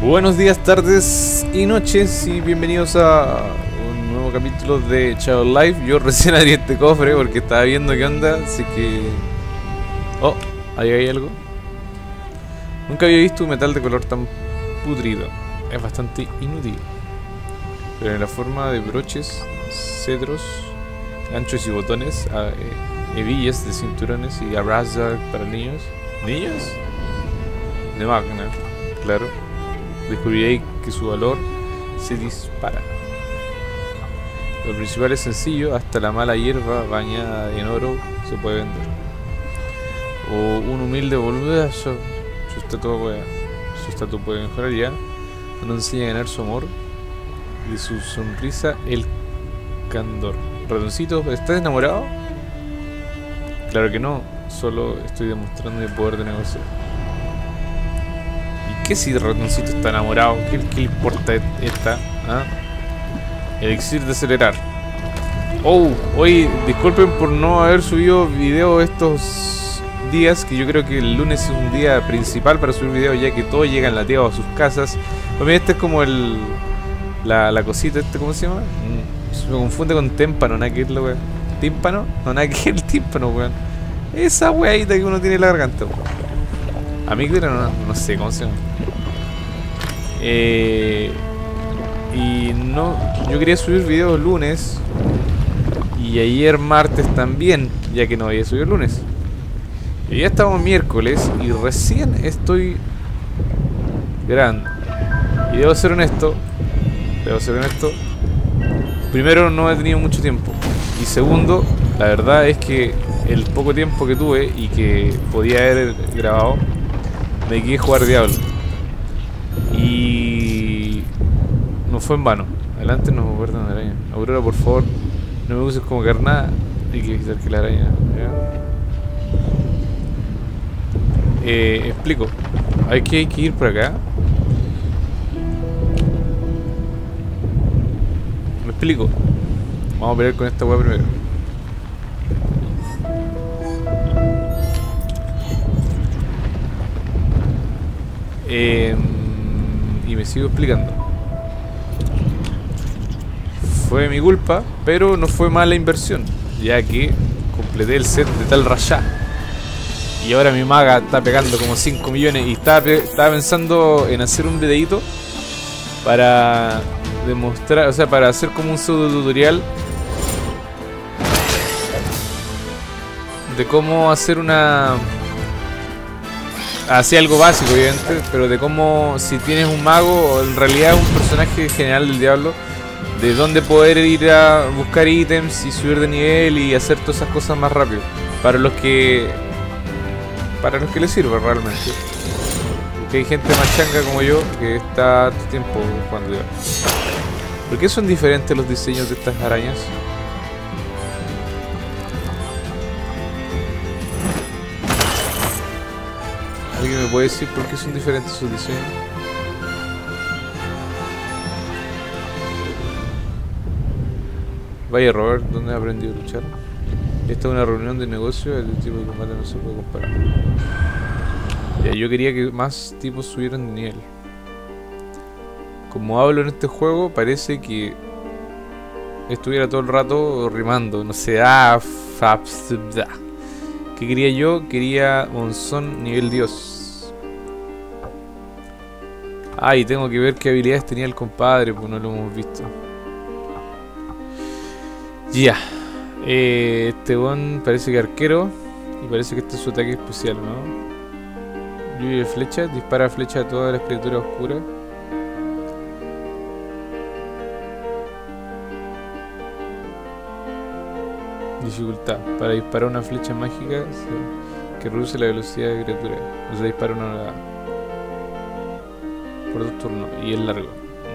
Buenos días, tardes y noches y bienvenidos a un nuevo capítulo de Shadow Life. Yo recién abrí este cofre porque estaba viendo qué onda, así que... Oh, ahí hay algo. Nunca había visto un metal de color tan pudrido. Es bastante inútil. Pero en la forma de broches, cedros, ganchos y botones, hebillas de cinturones y abrazar para niños. ¿Niños? De máquina, claro. Descubriréis que su valor se dispara. Lo principal es sencillo, hasta la mala hierba bañada en oro se puede vender. O un humilde boludo, su estatua puede mejorar ya. No enseña a ganar su amor. De su sonrisa el candor. Ratoncito, ¿estás enamorado? Claro que no, solo estoy demostrando mi poder de negociar. ¿Qué si el ratoncito está enamorado? ¿Qué le importa esta? ¿Ah? Elixir de acelerar. Oh, oye, disculpen por no haber subido video estos días, que yo creo que el lunes es un día principal para subir video, ya que todos llegan lateados a sus casas. Pues mira, este es como la cosita, ¿cómo se llama? Se me confunde con témpano, nada que es la wea. ¿Tímpano? No, nada que es el tímpano, weón. Esa weadita que uno tiene en la garganta, weón. Amígdala, no sé cómo se llama. Y no, yo quería subir videos lunes y ayer martes también, ya que no había subido el lunes. Y ya estamos miércoles y recién estoy grabando. Y debo ser honesto. Primero, no he tenido mucho tiempo. Y segundo, la verdad es que el poco tiempo que tuve y que podía haber grabado, me quedé a jugar Diablo. Y no fue en vano. Adelante nos guardan la araña. Aurora, por favor, no me uses como carnada. Hay que evitar que la araña... explico. Hay que ir por acá. Me explico. Vamos a pelear con esta weá primero. Y me sigo explicando. Fue mi culpa, pero no fue mala inversión, ya que completé el set de Tal Rasha. Y ahora mi maga está pegando como 5 millones. Y estaba pensando en hacer un videito para demostrar, o sea, para hacer como un pseudo tutorial de cómo hacer una... Así algo básico, obviamente, pero de cómo, si tienes un mago o en realidad un personaje general del diablo, de dónde poder ir a buscar ítems y subir de nivel y hacer todas esas cosas más rápido. Para los que les sirva realmente. Porque hay gente más changa como yo que está todo el tiempo jugando diablo. ¿Por qué son diferentes los diseños de estas arañas? ¿Alguien me puede decir por qué son diferentes sus diseños? Vaya Robert, ¿dónde has aprendido a luchar? Esta es una reunión de negocio, el tipo de combate no se puede comparar. Ya, yo quería que más tipos subieran de nivel. Como hablo en este juego, parece que estuviera todo el rato rimando, no sé, ¿qué quería yo? Quería Monzón nivel Dios. Ah, y tengo que ver qué habilidades tenía el compadre, pues no lo hemos visto. Ya. Este one parece que arquero. Y parece que este es su ataque especial, ¿no? Lluvia de flecha. Dispara flecha a todas las criaturas oscuras. Dificultad. Para disparar una flecha mágica que reduce la velocidad de criatura. O sea, dispara una unidad por 2 turnos. Y es largo.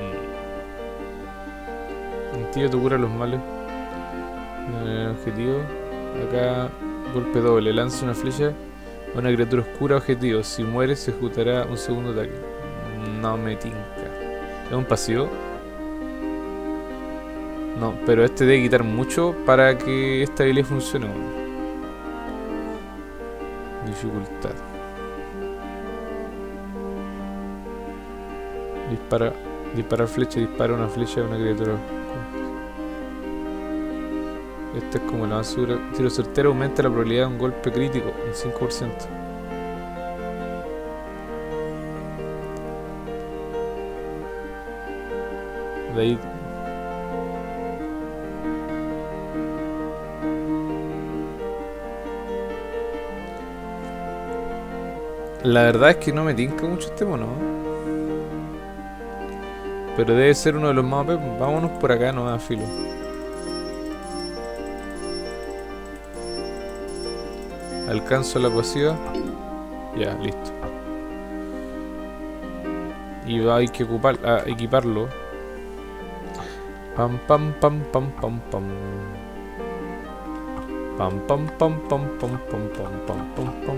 Antídoto cura los males. Objetivo. Acá golpe doble. Lanza una flecha a una criatura oscura objetivo. Si muere se ejecutará un segundo ataque. No me tinca. ¿Es un pasivo? No, pero este debe quitar mucho para que esta habilidad funcione. Dificultad. Dispara flecha, dispara una flecha a una criatura. Este es como el avance. Tiro certero aumenta la probabilidad de un golpe crítico en 5%. De ahí. La verdad es que no me tinca mucho este mono. Pero debe ser uno de los más OP. Vámonos por acá, no da filo. Alcanzo la pasiva. Ya, listo. Y hay que equiparlo. Pam pam pam pam pam pam. Pam pam pam pam pam pam pam pam pam pam.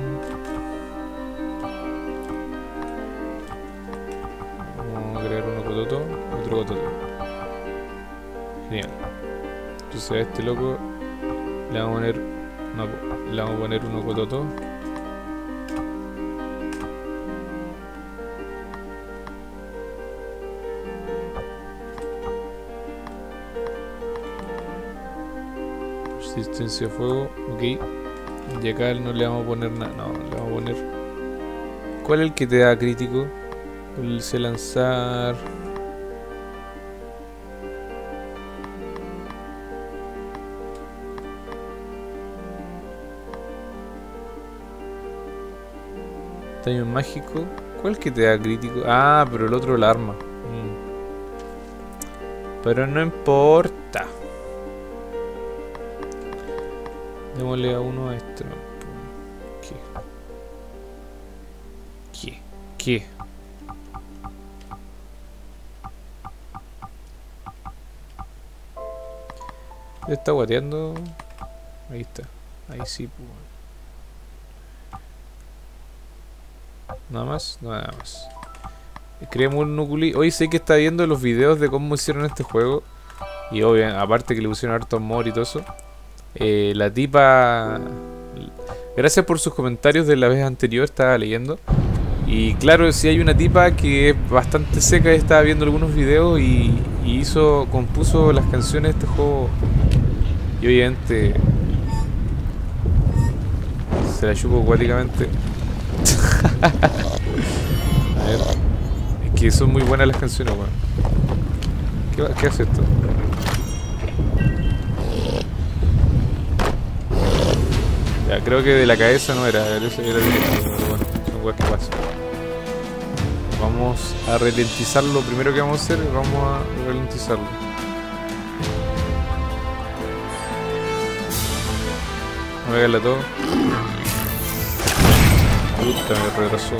Vamos a crear uno cototo, otro cototo. Genial. Entonces a este loco le vamos a poner uno cototo. Resistencia a fuego, ok. Y acá no le vamos a poner nada, no, le vamos a poner... ¿Cuál es el que te da crítico? El se lanzar... Daño mágico. ¿Cuál es el que te da crítico? Ah, pero el otro el arma. Pero no importa. Démosle a uno a este. ¿Qué? ¿Le está guateando? Ahí está. Ahí sí, pues. Nada más, nada más. Creemos un nucleo. Hoy sé que está viendo los videos de cómo hicieron este juego. Y obviamente, aparte que le pusieron harto amor y todo eso. La tipa... Gracias por sus comentarios de la vez anterior, estaba leyendo. Y claro, si hay una tipa que es bastante seca, estaba viendo algunos videos y compuso las canciones de este juego. Y obviamente se la chupo acuáticamente. A ver. Es que son muy buenas las canciones, weón. ¿Qué hace esto? Ya, creo que de la cabeza no era el pero bueno, son weas que pasan. Vamos a ralentizarlo. Lo primero que vamos a hacer es vamos a ralentizarlo. Vamos a pegarle a todo. Puta, me retrasó.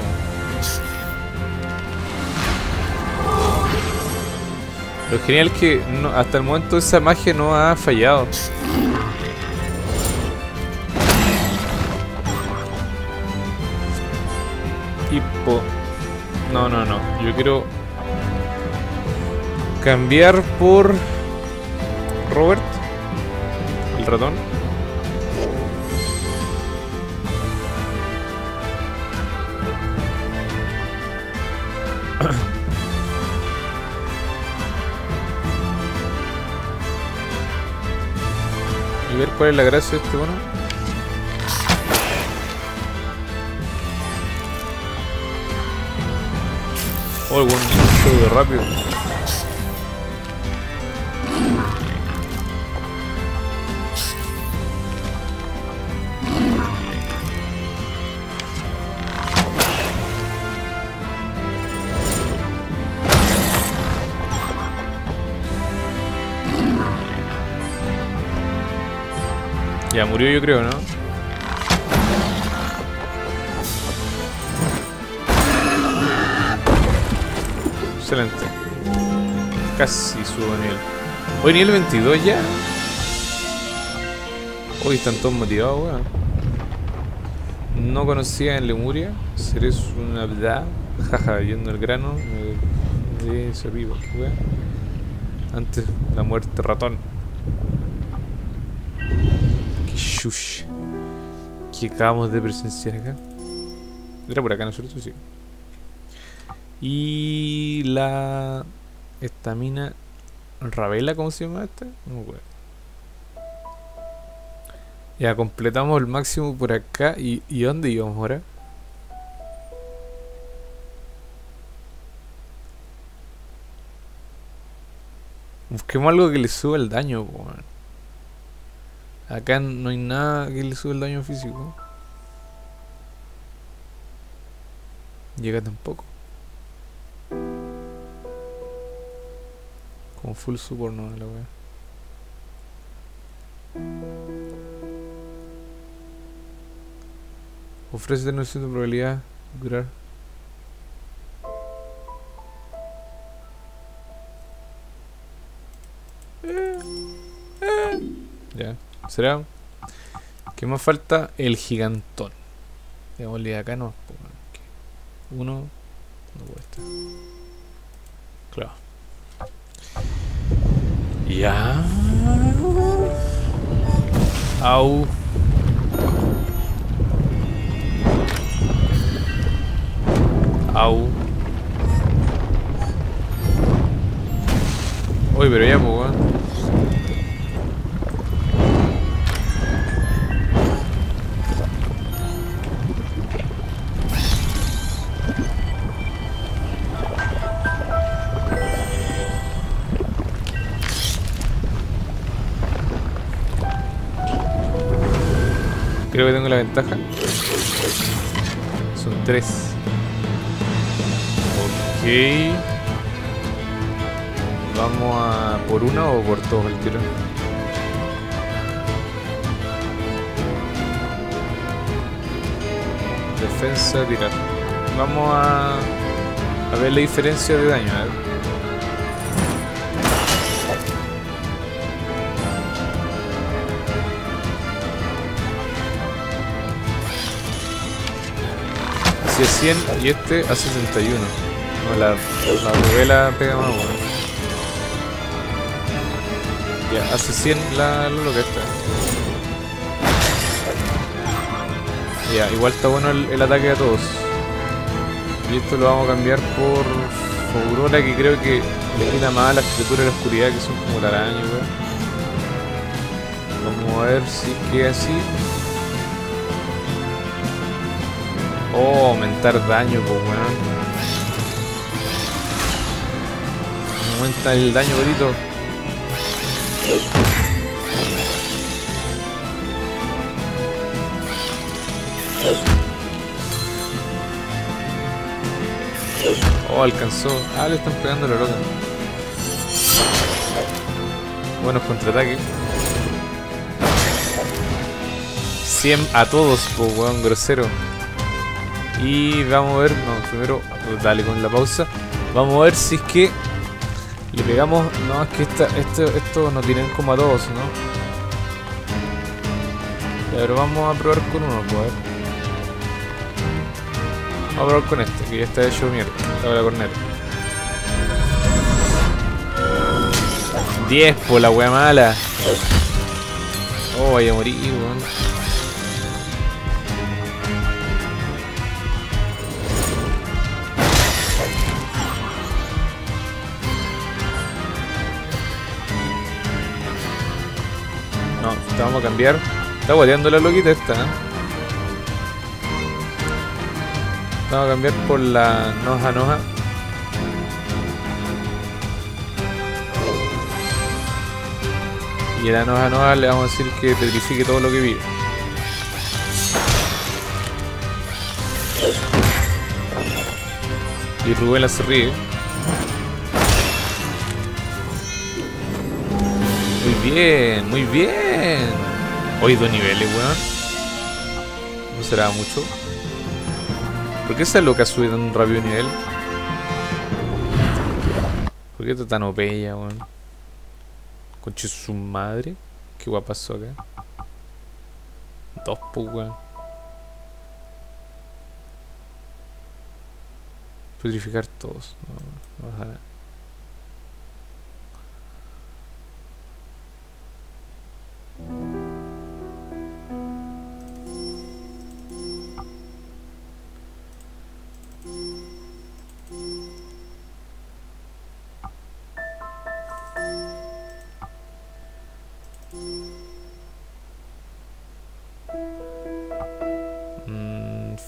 Lo genial es que hasta el momento esa magia no ha fallado. No. Yo quiero cambiar por Robert, el ratón. Y ver cuál es la gracia de este mono. Oh, el buen de rápido. Ya murió, yo creo, ¿no? Excelente. Casi subo nivel. Hoy nivel 22 ya. Hoy están todos motivados, weón. No conocía en Lemuria. Seré una verdad. Jaja, yendo al grano. De ese arriba, qué weón. Antes la muerte ratón. Qué shush. ¿Qué acabamos de presenciar acá? Era por acá, ¿no es cierto? Sí. Y la estamina Ravela, ¿cómo se llama esta? No me acuerdo. Ya completamos el máximo por acá. ¿Y dónde íbamos ahora? Busquemos algo que le suba el daño, po, man. Acá no hay nada que le suba el daño físico. Llega tampoco. Como full support no la wea. Ofrece 900 de probabilidad de curar. Ya. ¿Será? ¿Qué más falta? El gigantón. Démosle acá no. Uno. No puede estar. Claro. Ya. Au. Au. Uy, pero ya, pues, weón. Creo que tengo la ventaja. Son 3. Ok. ¿Vamos a por una o por todos el tiro? Defensa, tirar. Vamos a ver la diferencia de daño. A ver. Hace 100 y este a 61. No, la novela pega más bueno. Ya, hace 100 lo que está. Ya, igual está bueno el ataque a todos. Y esto lo vamos a cambiar por Aurora, que creo que le quita más a las criaturas de la oscuridad, que son como la araña, weón. Vamos a ver si queda así. Oh, aumentar daño, pues weón. Aumenta el daño, bonito. Oh, alcanzó. Ah, le están pegando la loca. Buenos contraataques. 100 a todos, pues weón, grosero. Y vamos a ver, no, primero, dale con la pausa. Vamos a ver si es que le pegamos. No, es que esto no tienen como a todos, ¿no? Ya, pero vamos a probar con uno, pues a ver. Vamos a probar con este, que ya está hecho mierda. Está la corneta. 10 por la wea mala. Oh, vaya a morir, weón. No, te vamos a cambiar. Está guateando la loquita esta, ¿eh? Vamos a cambiar por la Noja Noja. Y a la Noja Noja le vamos a decir que petrifique todo lo que vive. Y Rubén la se ríe. Muy bien, muy bien. Hoy 2 niveles, weón. No será mucho. ¿Por qué esa loca sube tan rápido de nivel? ¿Por qué está tan OP ella, weón? Conche su madre. Qué guapa pasó acá. 2, pues, weón. Purificar todos. No, no baja.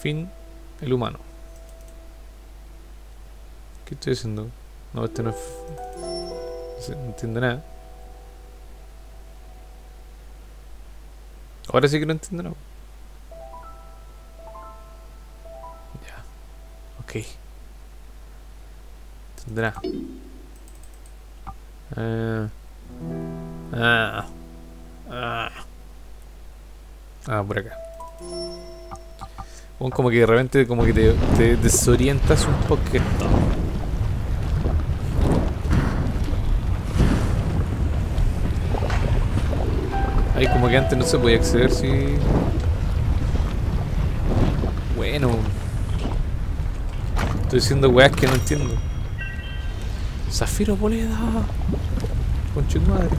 Fin, el humano. ¿Qué estoy haciendo? No, este no es... No entiendo nada. Ahora sí que no entiendo nada. Ya. Ok. Tendrá. Por acá. Bueno, como que de repente como que te desorientas un poquito. Ahí como que antes no se podía acceder si... Bueno. Estoy diciendo weas que no entiendo. Zafiro Boleda. Concha de madre.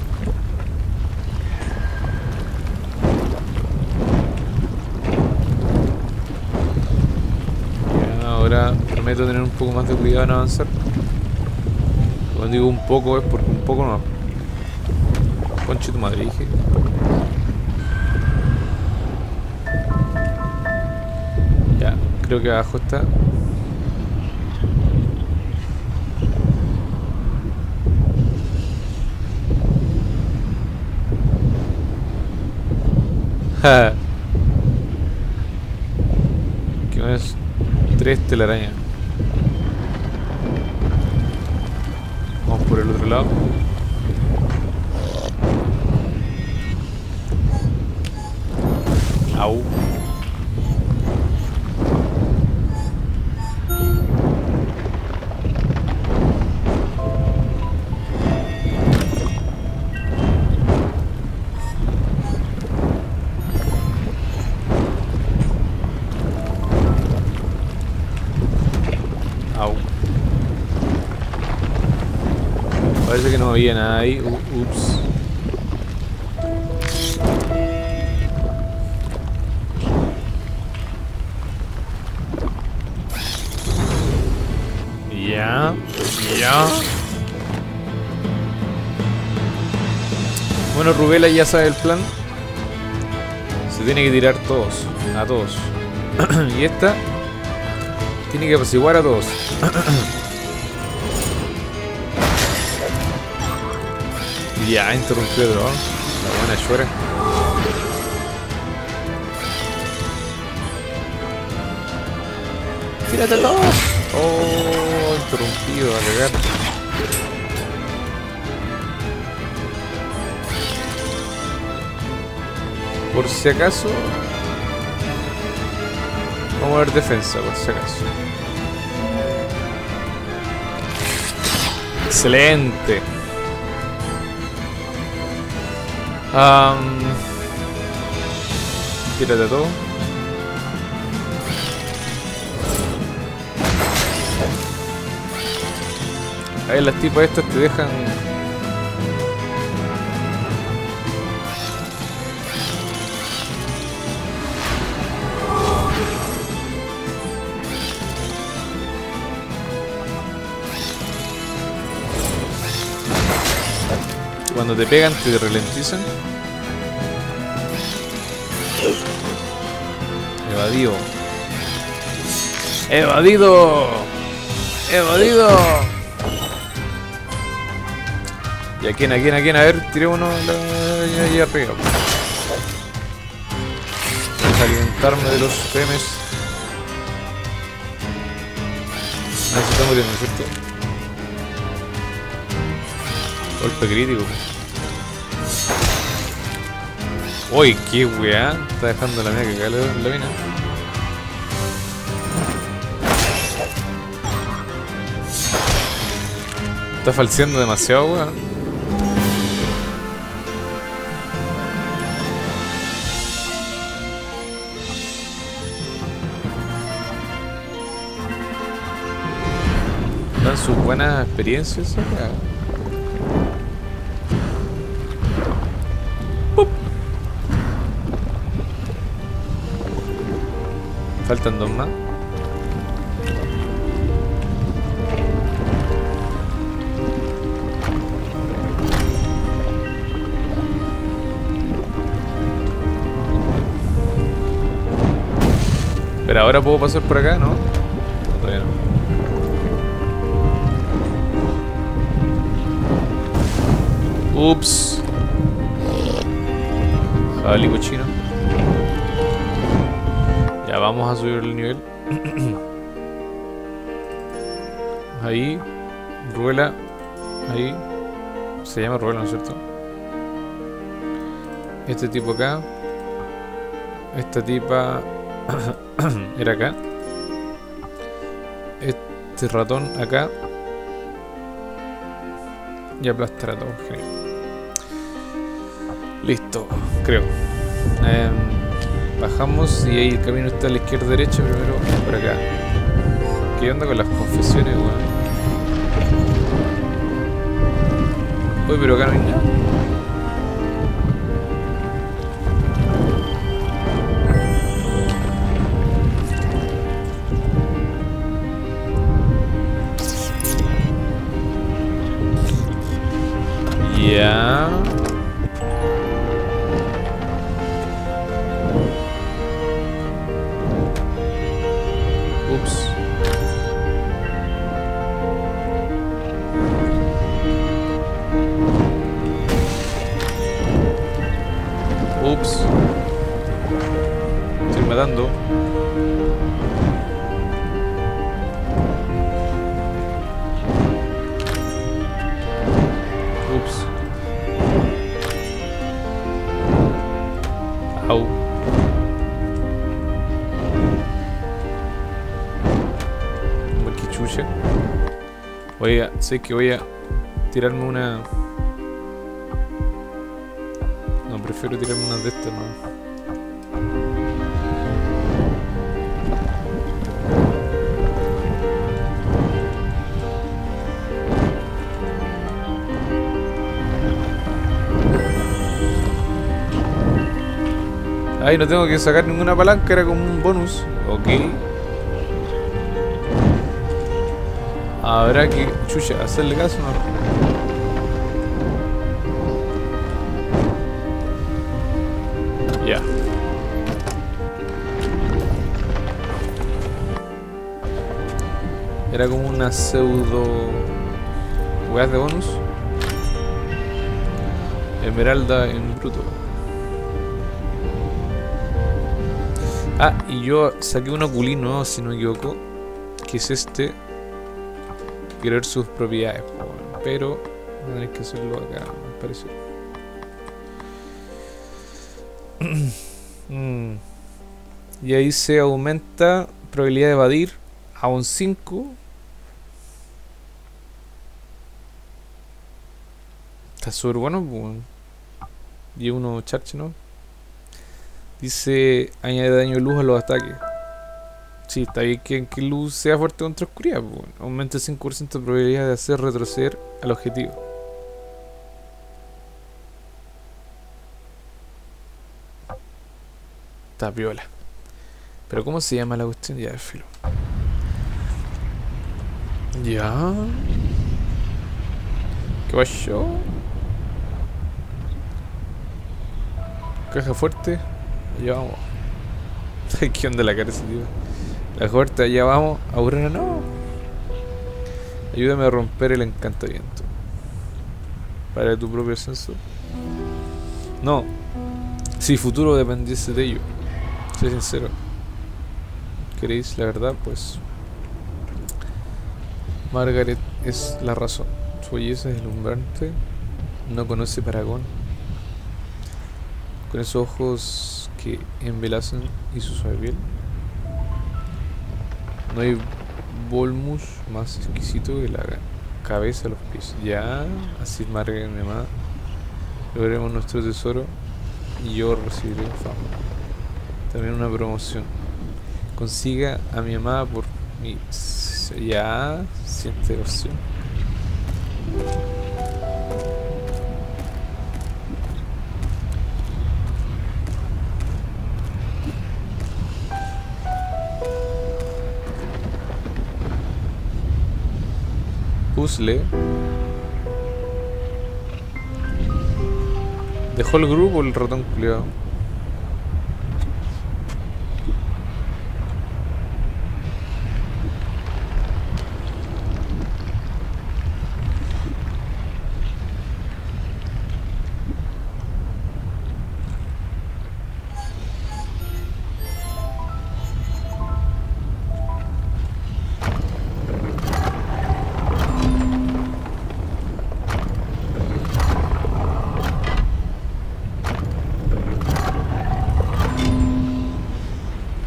Ya, ahora prometo tener un poco más de cuidado en avanzar. Cuando digo un poco es porque un poco no. Concha de tu madre, dije. Ya, creo que abajo está. ¿Qué más? 3 telarañas. Vamos por el otro lado. Au. Au. Parece que no había nada ahí. Ups. Ya. Ya. Bueno, Rubela ya sabe el plan. Se tiene que tirar todos. A todos. Y esta tiene que apaciguar a todos. Ya, interrumpió otro. La buena Shura. ¡Tírate todos! Oh, interrumpido, a cagar. Por si acaso, vamos a ver defensa, por si acaso. Excelente. Tírate todo. Ahí las tipas estas te dejan. Cuando te pegan te ralentizan. Evadido. ¡Evadido! ¡Evadido! ¿Y a quién? ¿A quién? ¿A quién? A ver, tiré uno ahí arriba. Vamos a alimentarme de los PMs. No se está muriendo, ¿cierto? Golpe crítico. Uy, qué weá. Está dejando la mía que cae la mina. Está falseando demasiado, weón. Dan sus buenas experiencias, weón. Faltan dos más. Pero ahora puedo pasar por acá, ¿no? No, todavía no. Ups. Jabalí cochino. Ya vamos a subir el nivel. Ahí. Ruela. Ahí. Se llama Ruela, ¿no es cierto? Este tipo acá. Esta tipa era acá. Este ratón acá. Y aplastar a todos. Genial. Listo, creo. Bajamos y ahí el camino está a la izquierda derecha. Primero por acá. ¿Qué onda con las confesiones, weón? Uy, pero acá no hay nada. Ya. Ups. Ups. Estoy matando. Ups. Au. Qué chucha. Oiga, sé que voy a tirarme una... No, prefiero tirarme una de estas, ¿no? Ay, no tengo que sacar ninguna palanca, era como un bonus. Ok. Habrá que, chucha, hacerle caso, ¿no? Ya. Era como una pseudo... ¿Weas de bonus? Esmeralda en bruto. Ah, y yo saqué un oculín nuevo, si no me equivoco, que es este. Quiero ver sus propiedades, pero voy a tener que hacerlo acá, me parece. Y ahí se aumenta probabilidad de evadir a un 5. Está súper bueno, pues. Y uno charge, ¿no? Dice, añade daño de luz a los ataques. Sí, está bien que luz sea fuerte contra oscuridad, pues. Aumenta 5% de probabilidad de hacer retroceder al objetivo. Está piola. Pero ¿cómo se llama la cuestión? Ya, filo. Ya. ¿Qué pasó? Caja fuerte. Allá vamos. ¿Qué onda la cara ese tío? La fuerte, allá vamos. Aurora no. Ayúdame a romper el encantamiento. Para tu propio ascenso. No. Si futuro dependiese de ello. Soy sincero. ¿Queréis la verdad? Pues Margaret es la razón. Su belleza es deslumbrante. No conoce paragón. Con esos ojos que embelazan y su suave piel. No hay volmus más exquisito que la cabeza a los pies. Ya, así Margaret mi amada. Logremos nuestro tesoro y yo recibiré fama. También una promoción. Consiga a mi amada por mi... Ya, siente opción. Puzzle. ¿Dejó el grupo el ratón culiado?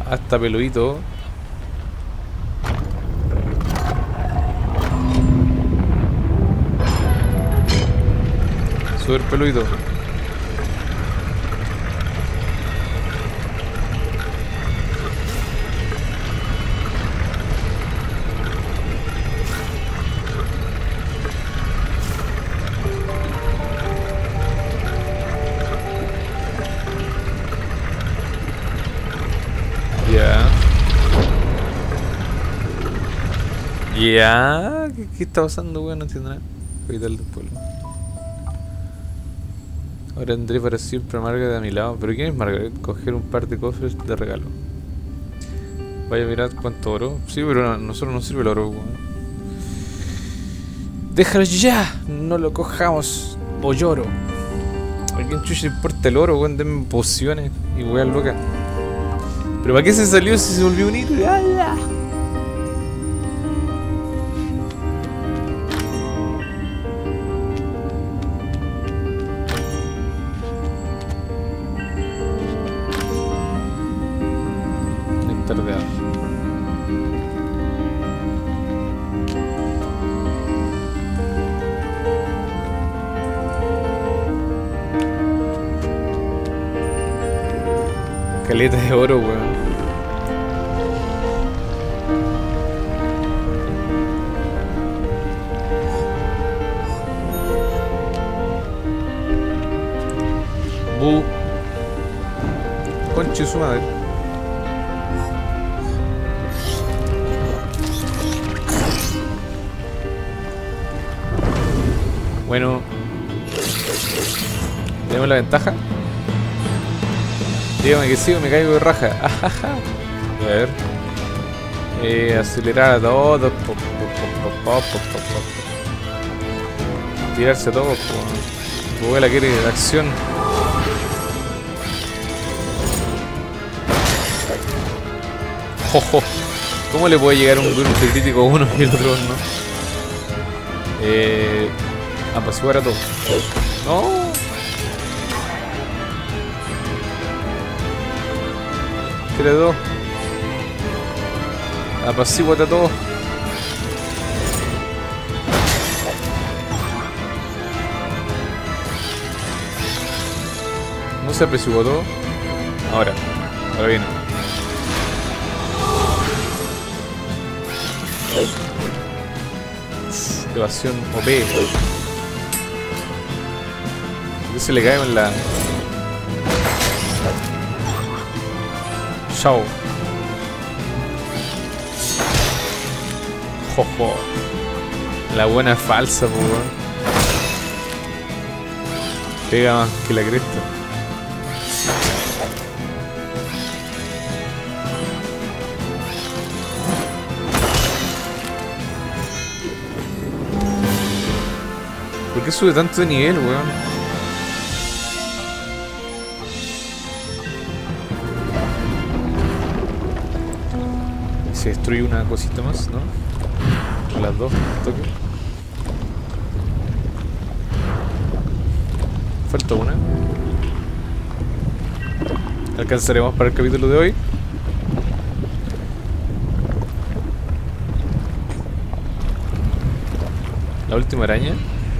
hasta peludito. Súper peludito. Ya, ¿qué está pasando, weón? No entiendo nada. Capital del pueblo. Ahora tendré para siempre a Margaret a mi lado. ¿Pero quién es Margaret? Coger un par de cofres de regalo. Vaya, mirad cuánto oro. Sí, pero a nosotros no sirve el oro, weón. ¡Déjalo ya! No lo cojamos o lloro. ¿A quién chucha le importa el oro, weón? Denme pociones y weón loca. ¿Pero para qué se salió si se volvió a unir? ¡Hala! Caleta de oro, weón. Bu. Conche su madre. Bueno. Tenemos la ventaja. Dígame que sí o me caigo de raja. A ver. Acelerar a todos. Tirarse a todos. Google quiere de acción. Jojo. ¿Cómo le puede llegar un crítico a uno y el otro no? Apaciguar a todos. No. Credo. Apaciguate a todos. No se apaciguó todo. Ahora viene. Evasión OP. ¿Por qué se le cae en la... Chao. Jojo. La buena es falsa, po, weón. Pega más que la cresta. ¿Por qué sube tanto de nivel, weón? Se destruye una cosita más, ¿no? Las dos, toque. Falta una. Alcanzaremos para el capítulo de hoy. La última araña.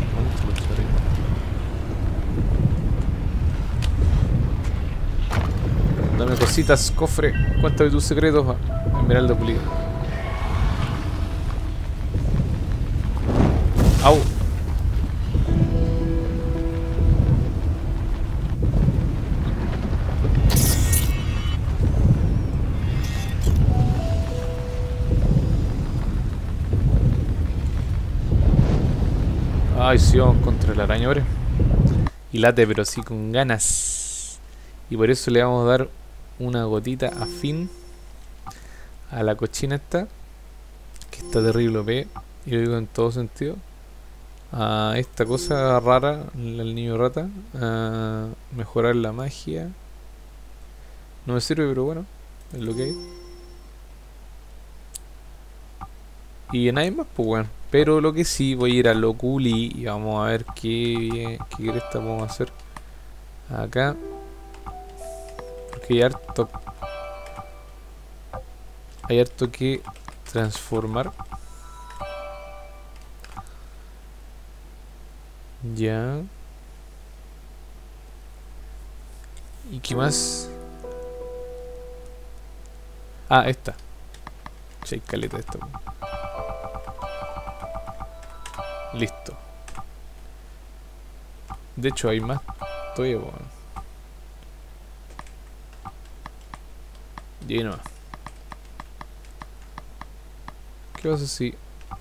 Dame cositas, cofre. Cuéntame tus secretos. Esmeralda pulida. Au. Ay, sí, vamos contra el araña ahora. Y late, pero sí con ganas. Y por eso le vamos a dar una gotita afín a la cochina esta, que está terrible OP, y lo digo en todo sentido. A esta cosa rara, el niño rata, a mejorar la magia. No me sirve, pero bueno, es lo que hay. Y nadie más, pues bueno. Pero lo que sí, voy a ir a Loculi y vamos a ver qué cresta podemos hacer acá. Porque hay harto. Hay harto que transformar. Ya. ¿Y qué más? Ah, esta. Che, caleta esta. Listo. De hecho hay más todavía, bueno. Y ahí nomás. ¿Qué pasa si...?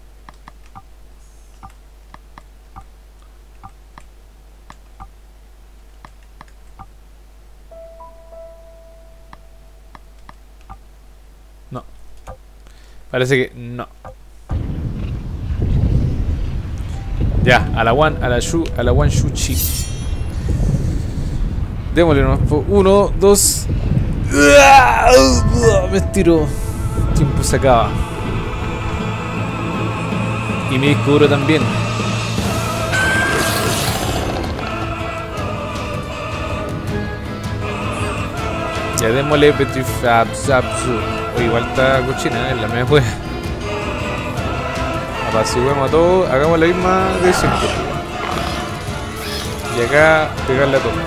No. Parece que no. Ya, a la one, a la shu, a la one shu chi. Démosle nomás. 1, 2. Me estiro. El tiempo se acaba. Y mi disco duro también. Ya démosle petrifab. O igual está cochina, la misma puede. Apaciguemos a todos, hagamos la misma de siempre. Y acá pegarle a todo.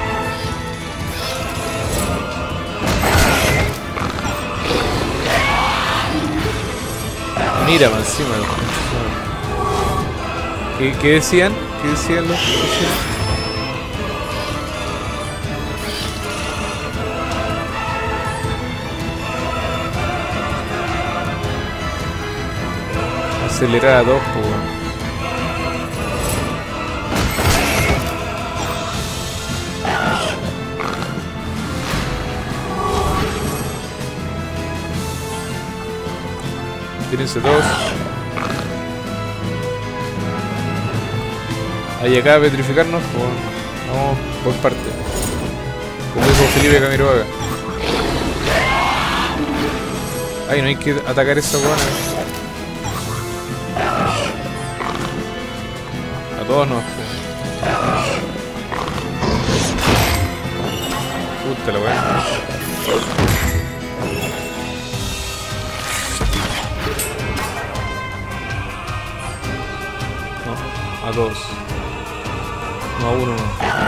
Mira, más encima. ¿Qué decían? ¿Qué decían los cochinos? Acelerar a 2, pues. Tírense todos. Ahí acá a petrificarnos, pues. Vamos por parte. Como dijo Felipe Camiroaga. Ay, no hay que atacar esa buena. A todos no. Puta la weá. No, a todos. No, a uno no.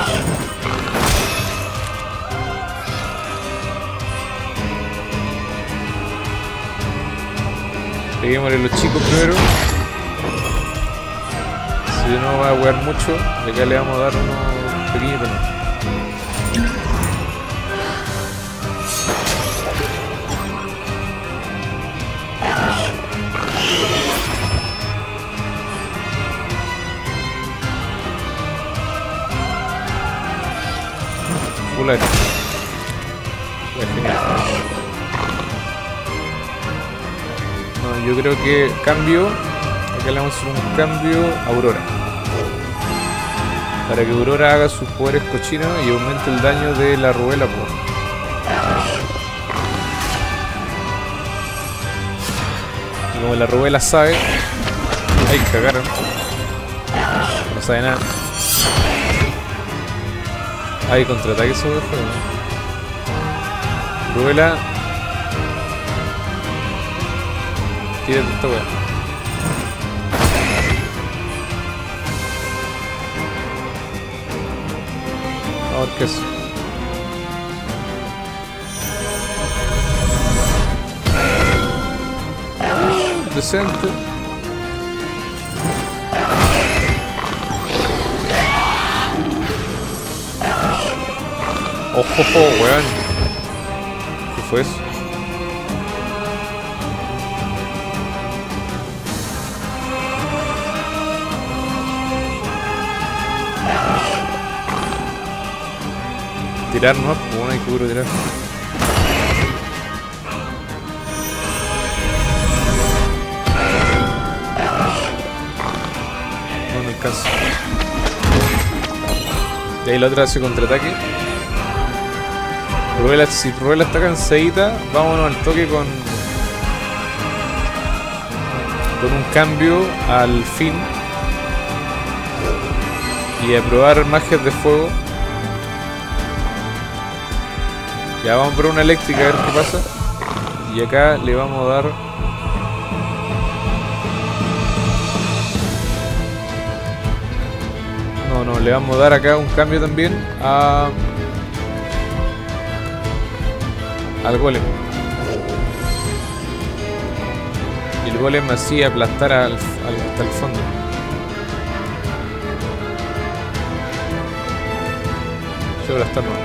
Peguémosle a los chicos primero. Si no va a jugar mucho, de acá le vamos a dar unos pequeñitos. Fular. Genial. No, yo creo que cambio. Acá le vamos a hacer un cambio a Aurora. Para que Aurora haga sus poderes cochinos y aumente el daño de la Rubela. Y como la Rubela sabe... ¡Ay, cagaron! No sabe nada. ¡Ay, contraataque eso, weón! Rubela... Tírate esta weá. A ver qué es. Decente. Ojo, weón. ¿Qué fue eso? Tirar no, como no hay que puro tirar. No me alcanza. Y ahí la otra hace contraataque. Rubela, si Rubela está cansadita, vámonos al toque con un cambio al fin. Y a probar magias de fuego. Ya vamos por una eléctrica a ver qué pasa. Y acá le vamos a dar... No, le vamos a dar acá un cambio también al golem. Y el golem así aplastar hasta el fondo. Yo aplastar no.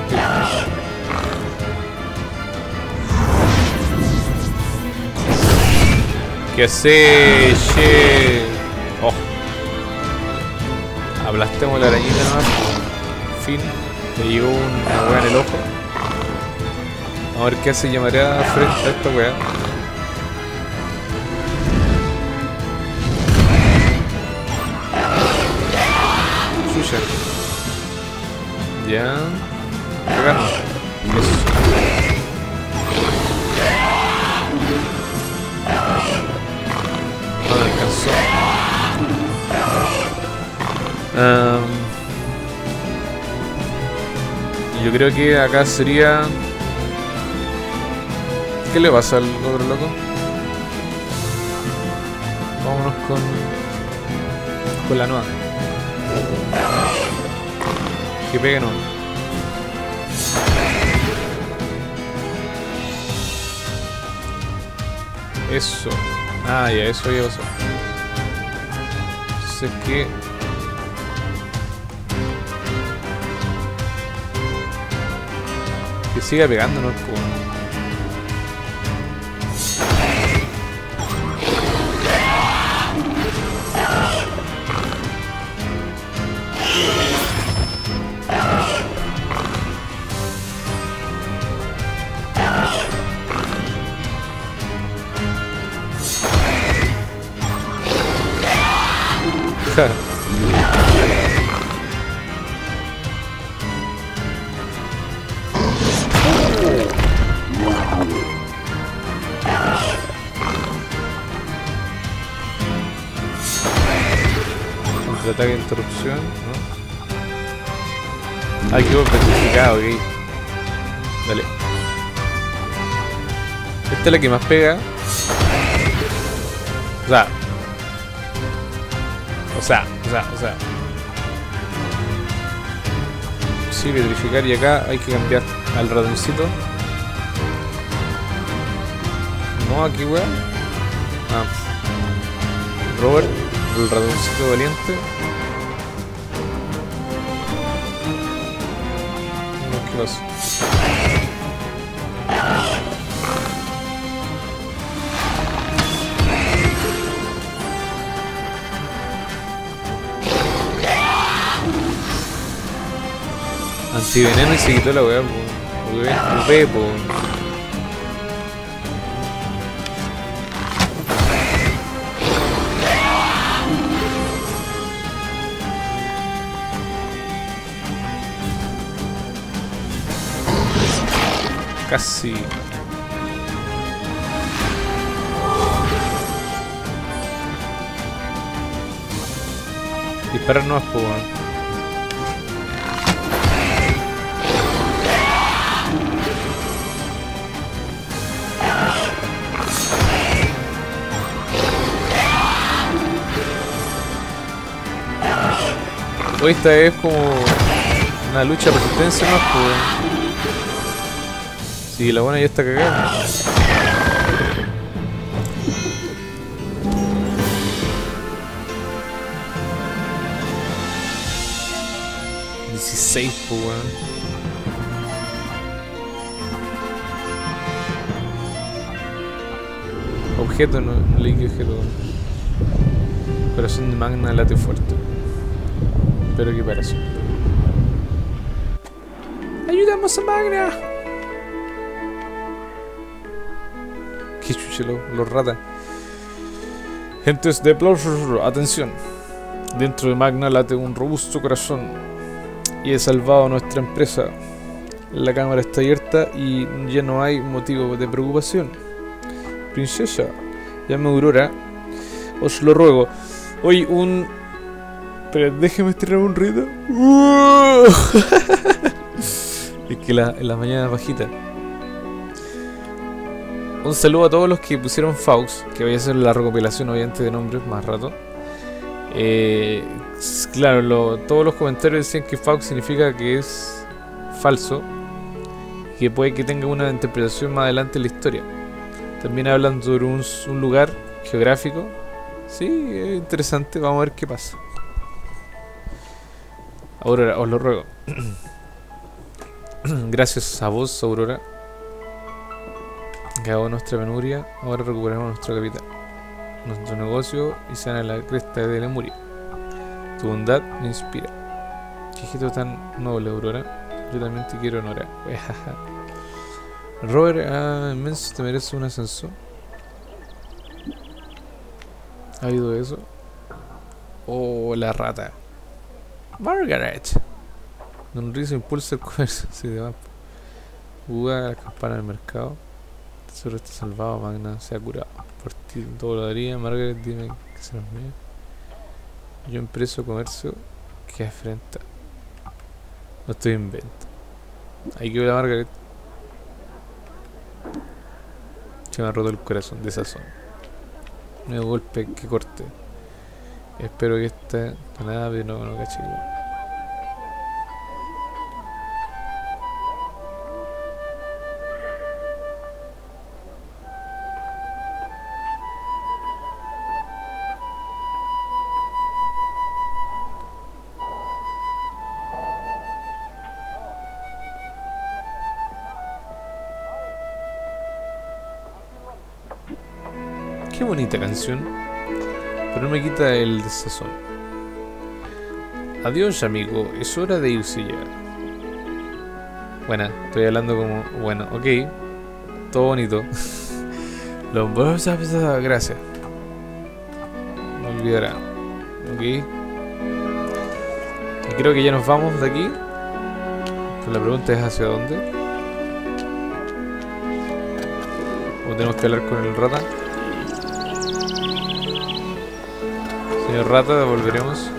¿Qué hace? Che. Oh. Aplastemos la arañita nomás. Fin. Le llegó una weá en el ojo. Vamos a ver qué hace llamará frente a esta weá. Suya. Ya. Pegarnos. Eso. No me alcanzó. Yo creo que acá sería... ¿Qué le pasa al otro loco? Vámonos con la nueva. Que pegue no. Eso. Ah, ya, eso ya pasó. Sé que... Que siga pegándonos con... Contraataque de interrupción, ¿no? Ah, quedó petrificado, ok. Dale. Esta es la que más pega. O sea. Sí, petrificar, y acá hay que cambiar al ratoncito. No, aquí weá. Ah. Robert, el ratoncito valiente. No, ¿qué pasa? Antiveneno y se quitó la weá, po. Casi. Disparar no es po, weón. Hoy esta es como una lucha de resistencia más, pues. Sí, la buena ya está cagada. $16, pues, weón. Objeto, no leí que objeto. Corazón de magna late fuerte. Pero equiparación. ¡Ayudamos a Magna! ¡Qué chuche los ratas! Gentes de Plausos, atención. Dentro de Magna late un robusto corazón. Y he salvado a nuestra empresa. La cámara está abierta y ya no hay motivo de preocupación. Princesa, llame Aurora. Os lo ruego. Hoy Pero déjeme estirar un rito. Es que en la mañana bajita. Un saludo a todos los que pusieron Faux, que voy a hacer la recopilación obviamente de nombres más rato. Claro, todos los comentarios decían que Faux significa que es falso, que puede que tenga una interpretación más adelante en la historia. También hablan sobre un lugar geográfico. Sí, es interesante, vamos a ver qué pasa. Aurora, os lo ruego. Gracias a vos, Aurora. Acabó nuestra penuria, ahora recuperamos nuestra capital, nuestro negocio y sana la cresta de Lemuria. Tu bondad me inspira. Qué gesto tan noble, Aurora. Yo también te quiero honorar. Robert, inmenso, te mereces un ascenso. ¿Ha habido eso? Oh, la rata. Margaret. Un rizo impulsa el comercio. Sí, de va. Juega la campana del mercado. Tesoro está salvado, Magna se ha curado. Por ti todo lo daría. Margaret, dime que se nos mío. Yo empreso comercio que afrenta. No estoy en venta. Ahí quedó la Margaret. Que me ha roto el corazón de sazón. Nuevo golpe que corte. Espero que esta nada, pero no caché. Qué bonita canción, pero no me quita el desazón. Adiós, amigo, es hora de irse ya. Bueno, estoy hablando como... Bueno, ok. Todo bonito. Gracias. No olvidará. Ok. Y creo que ya nos vamos de aquí. Pero la pregunta es ¿hacia dónde? ¿O tenemos que hablar con el rata? Señor rata, devolveremos.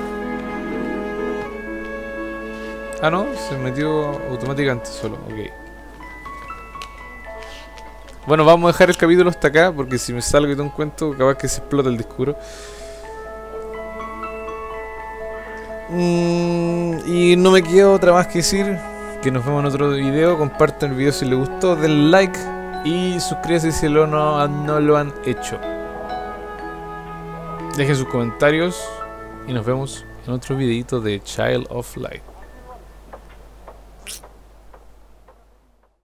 Ah, no, se metió automáticamente solo, ok. Bueno, vamos a dejar el capítulo hasta acá, porque si me salgo y te encuentro, capaz que se explota el disco. Y no me queda otra más que decir que nos vemos en otro video. Compartan el video si les gustó, den like y suscríbanse si no lo han hecho. Dejen sus comentarios y nos vemos en otro videito de Child of Light.